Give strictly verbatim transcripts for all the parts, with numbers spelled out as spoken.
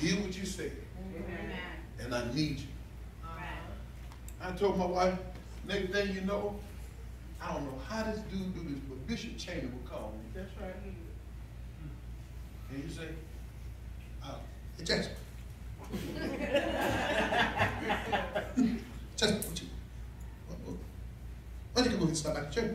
did what you said. Amen. And I need you. Amen. I told my wife, next thing you know, I don't know how this dude do this, but Bishop Cheney will call me. That's right. And you say, oh, hey, Jasper. Jasper, what you, what, what, why don't you come over and stop at the church?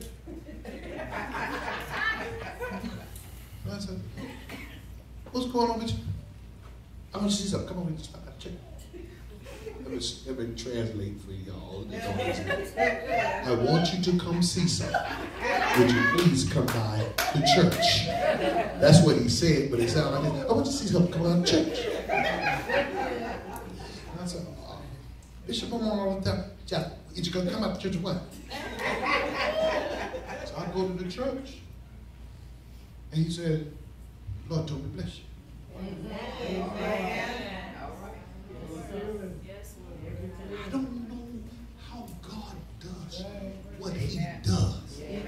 And I said, what's going on with you? I want to see something. Come over and stop at the church. Let me, let me translate for y'all. I want you to come see something. Would you please come by the church? That's what he said, but it sounded like, I want you to see something. Come by the church. And I said, oh, Bishop, I'm on all the time. Jack, you gonna come out to church or what? So I go to the church. And he said, Lord told me bless you. Amen. I don't know how God does what he does.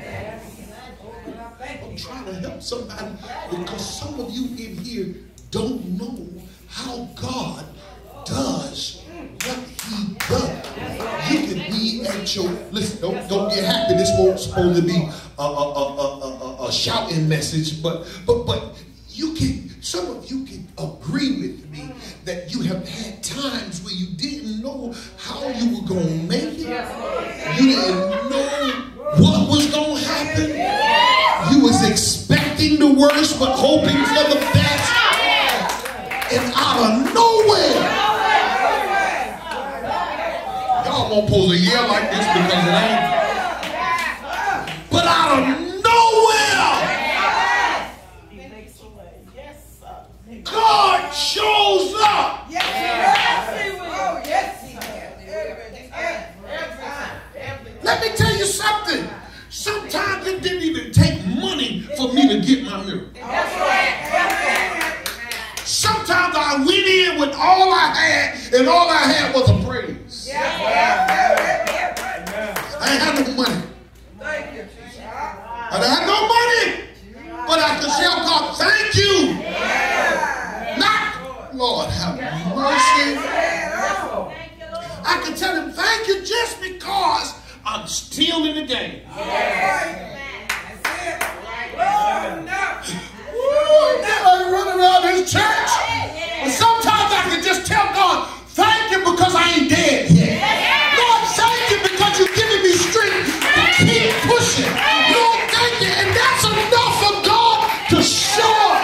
I'm trying to help somebody because some of you in here don't know how God does what he does. You can be at your, listen, don't, don't get happy. This won't supposed to be a, a, a, a, a, a shouting message, but, but, but you can, some of you can agree with me that you have had times where you didn't know how you were going to make it. You didn't know what was going to happen. You was expecting the worst but hoping for the best. And out of nowhere, y'all won't supposed to yell like this because it ain't. But out of nowhere, God shows up. Yes, he will. Oh, yes, he will. Every time. Let me tell you something. Sometimes it didn't even take money for me to get my miracle. That's right. Sometimes I went in with all I had, and all I had was a praise. Yeah. I ain't had no money. Thank you, Jesus. I didn't have no money, but I could tell God, thank you. Not, Lord, have mercy. I could tell him, thank you just because I'm still in the game. Woo, I run around this church. But sometimes I can just tell God, thank you because I ain't dead yet. Lord, thank you because you're giving me strength to keep pushing. Lord, thank you. And that's enough for God to show up.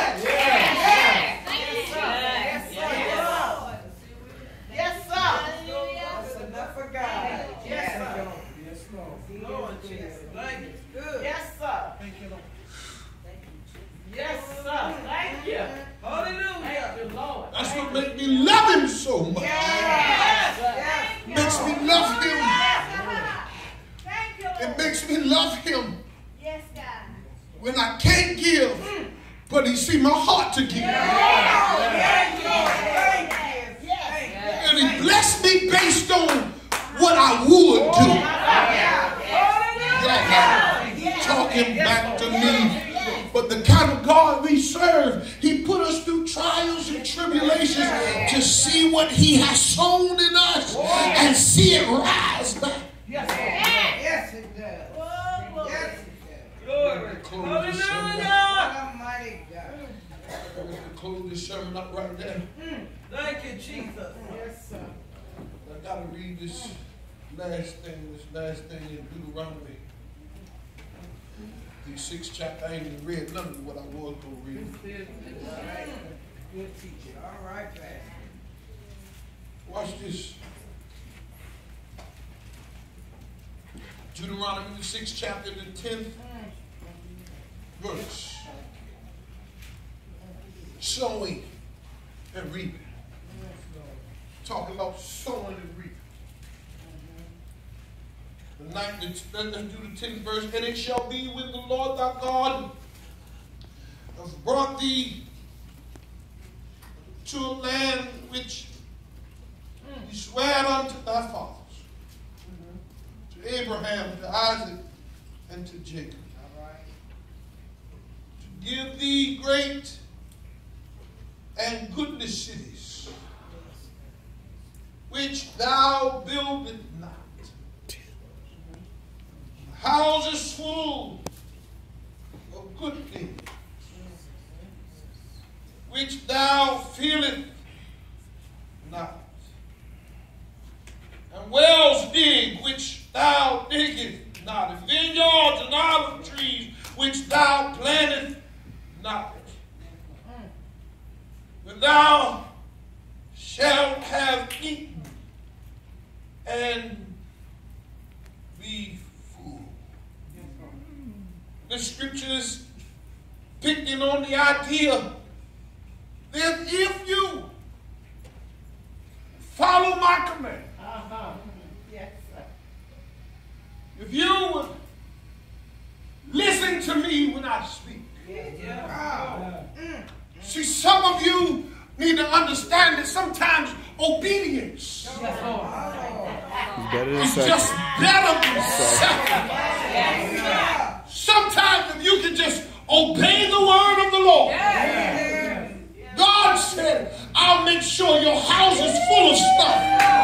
That's what makes me love him so much. Yes. Makes me love him. It makes me love him. Yes, God. When I can't give, but he see my heart to give. And he blessed me based on what I would do. Y'all talking back to me. But the kind of God we serve, he put us through trials and tribulations to see what he has sown in us and see it rise back. Yes, yes, it does. Yes, it does. Glory. Hallelujah. Almighty God. I'm going to close this sermon up right there. Thank you, Jesus. Yes, sir. I got to read this last thing, this last thing in Deuteronomy. The sixth chapter, I ain't even read none of what I was going to read. All right. Good teacher. All right, Pastor. Watch this. Deuteronomy, the sixth chapter, the tenth verse. Sowing and reaping. Talking about sowing and reaping. The ninth, let's do the tenth verse. And it shall be when the Lord thy God has brought thee to a land which he sware unto thy fathers, to Abraham, to Isaac, and to Jacob. All right. To give thee great and goodness cities, which thou buildest not. Houses full of good things, which thou fillest not. And wells dig, which thou diggest not. And vineyards and olive trees, which thou plantest not. When thou shalt have eaten and be full. The scripture is picking on the idea that if you follow my command, Uh-huh. Yes, sir. if you would listen to me when I speak. Yeah. Mm. See, some of you need to understand that sometimes obedience Yes, Lord. Better than is second. just better than sacrifice. Yes, Sometimes if you can just obey the word of the Lord. sir. God said, I'll make sure your house is full of stuff.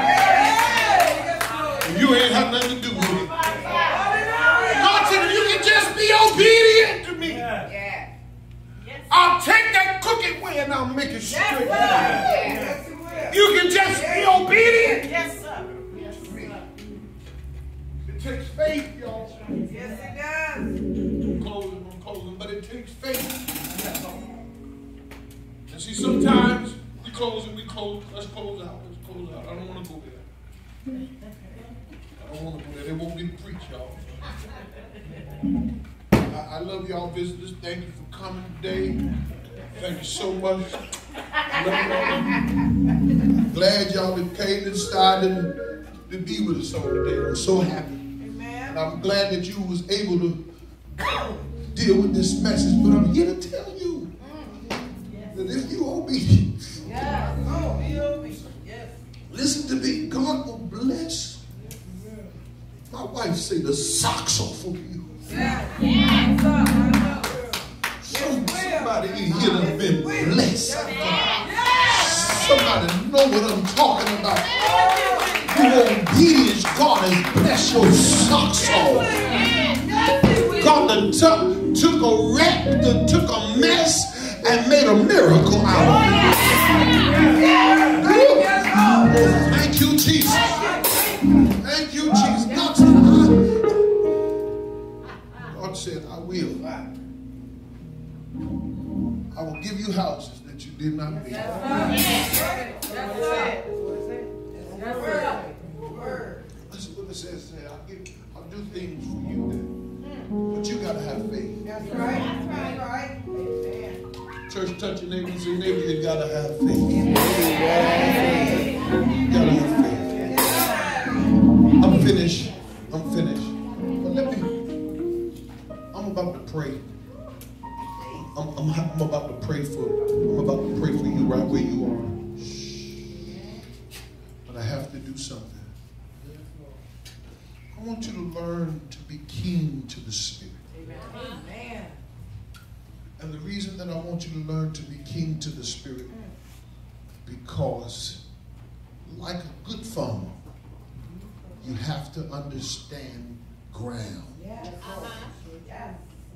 And you ain't have nothing to do with it. God said, if you can just be obedient to me, Yeah. I'll take that crooked way and I'll make it straight. Yes, he will. You can just be obedient. Yes, sir. Yes, sir. It takes faith, y'all. Yes, it does. I'm closing, I'm closing, but it takes faith. And see, sometimes we close and we close. Let's close out. Let's close out. I don't want to go there. I don't want to go there. They won't get to preach, y'all. I, I love y'all visitors. Thank you for coming today. Thank you so much. I love y'all. Glad y'all that came and started to be with us all today. I'm so happy. Amen. And I'm glad that you was able to deal with this message. But I'm here to tell you that if you obedient, Yes. Oh, be obedient. Yes. listen to me, God will bless. My wife say the socks off of you. Yes. Yes. Yes. Some, somebody in here done been blessed. Somebody know what I'm talking about. Your obedience, God has blessed your socks off. God done took, took a wreck, done took a mess, and made a miracle out of it. Thank you, Jesus. Thank you, Jesus. God said, I, God said, I will. I will give you houses that you did not build. Listen what it says. I'll, give, I'll do things for you then. But you got to have faith. That's right. That's right. Amen. Church, touch your neighbor and say, neighbor, you got to have faith. You got to have faith. I'm finished. I'm finished. But let me, I'm about to pray. I'm, I'm, I'm about to pray for, I'm about to pray for you right where you are. But I have to do something. I want you to learn to be keen to the Spirit. Amen. And the reason that I want you to learn to be keen to the Spirit, because like a good farmer, you have to understand ground. Yes. Yes.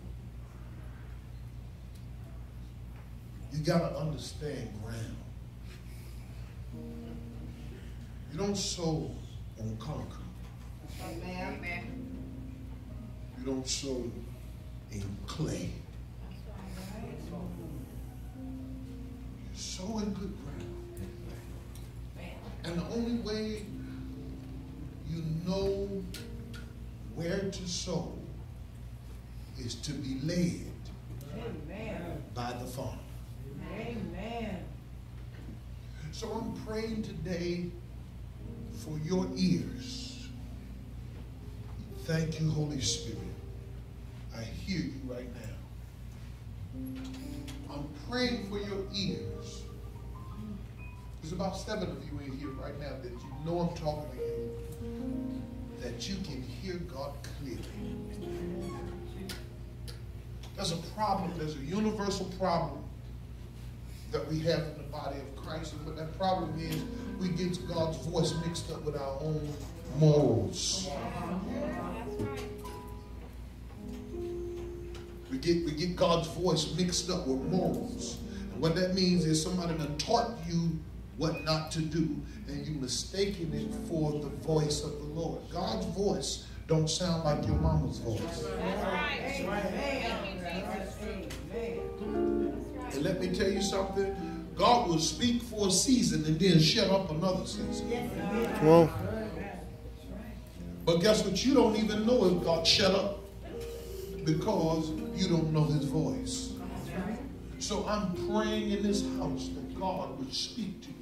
You got to understand ground. You don't sow on concrete. Amen. Amen. You don't sow in clay. You sow in good ground. And the only way you know where to sow is to be led Amen. by the farmer. Amen. So I'm praying today for your ears. Thank you, Holy Spirit. I hear you right now. I'm praying for your ears. There's about seven of you in here right now that you know I'm talking to you, that you can hear God clearly. There's a problem, there's a universal problem that we have in the body of Christ. And what that problem is, we get God's voice mixed up with our own morals. We get, we get God's voice mixed up with morals. And what that means is somebody done taught you what not to do, and you mistaken it for the voice of the Lord. God's voice don't sound like your mama's voice. That's right. That's right. And let me tell you something. God will speak for a season and then shut up another season. Come on. But guess what? You don't even know if God shut up because you don't know his voice. So I'm praying in this house that God would speak to you.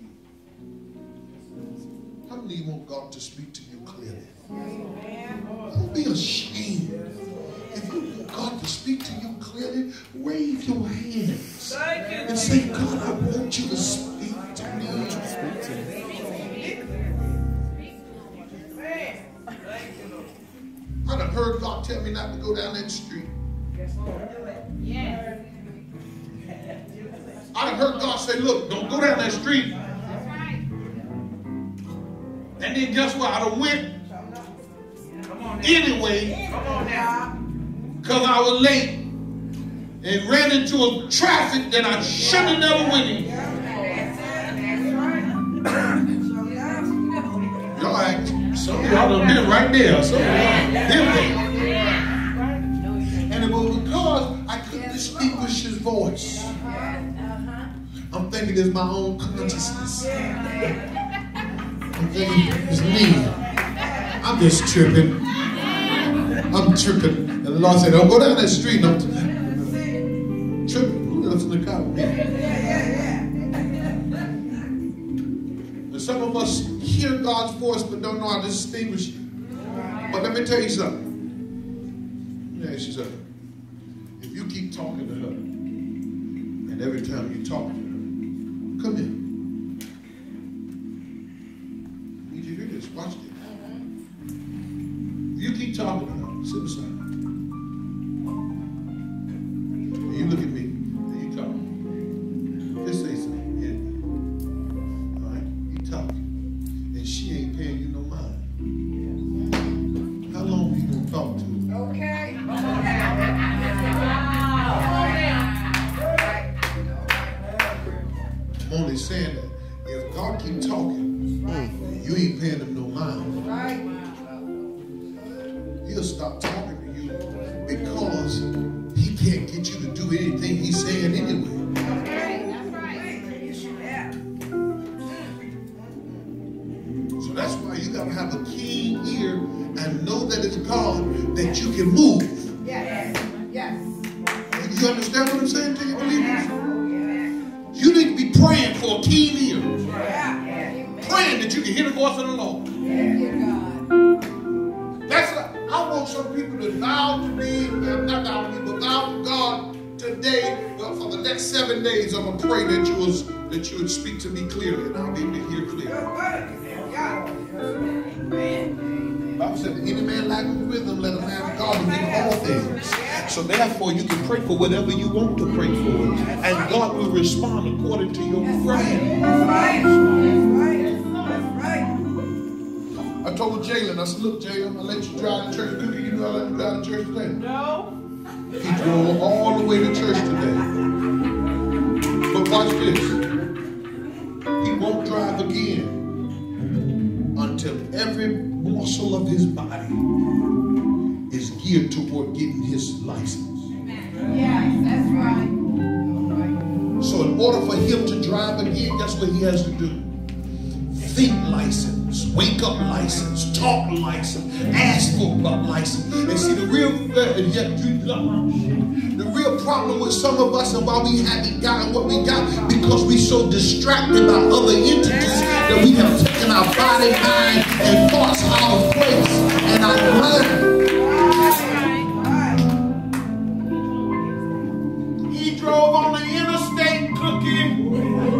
How many of you want God to speak to you clearly? Don't be ashamed. If you want God to speak to you clearly, wave your hands and say, God, I want you to speak to me. Speak to me. I done heard God tell me not to go down that street. Yes. I done heard God say, look, don't go down that street. That's right. And then guess what? I done went anyway because I was late and ran into a traffic that I should have never went in. Y'all act, some of y'all done been right there. Some of y'all been there. And it was because I couldn't distinguish his voice. I'm thinking it's my own consciousness. I'm thinking it's me. I'm just tripping. I'm tripping. And the Lord said, don't go down that street. I'm tripping. Who else in the car with me? And some of us hear God's voice but don't know how to distinguish it. But let me tell you something. Let me ask you something. If you keep talking to her, and every time you talk to her, come here. Did you hear this? Watch this. If you keep talking to her, sit aside. And you look at me, and you talk. Just say something. Yeah. All right? You talk. And she ain't paying you no mind. How long you gonna talk to her? Okay. I'm only saying that if God keep talking, you ain't paying him no mind. He'll stop talking to you because he can't get you to do anything he's saying anyway. So that's why you got to have a keen ear and know that it's God that you can move. Yes. Yes. You understand what I'm saying to you believers? You need to be praying for a keen ear. Praying that you can hear the voice of the Lord. That's what I want some people to vow to me, not vow to me, but vow to God today. Well, for the next seven days, I'm gonna pray that you was that you would speak to me clearly, and I'll be able to hear clearly. The Bible said, "Any man lacking wisdom, let him have God in all things." So therefore, you can pray for whatever you want to pray for, and God will respond according to your prayer. I told Jalen, I said, look, Jalen, I'll let you drive to church. Cookie, you know I let you drive to church today? No. He drove all the way to church today. But watch this. He won't drive again until every morsel of his body is geared toward getting his license. Yes, that's right. So in order for him to drive again, guess what he has to do? Think license, wake up license, talk license, ask for a license. And see, the real the real problem with some of us and why we haven't gotten what we got, because we're so distracted by other entities that we have taken our body, mind, and thoughts out of place and our mind. He drove on the interstate, Cookie.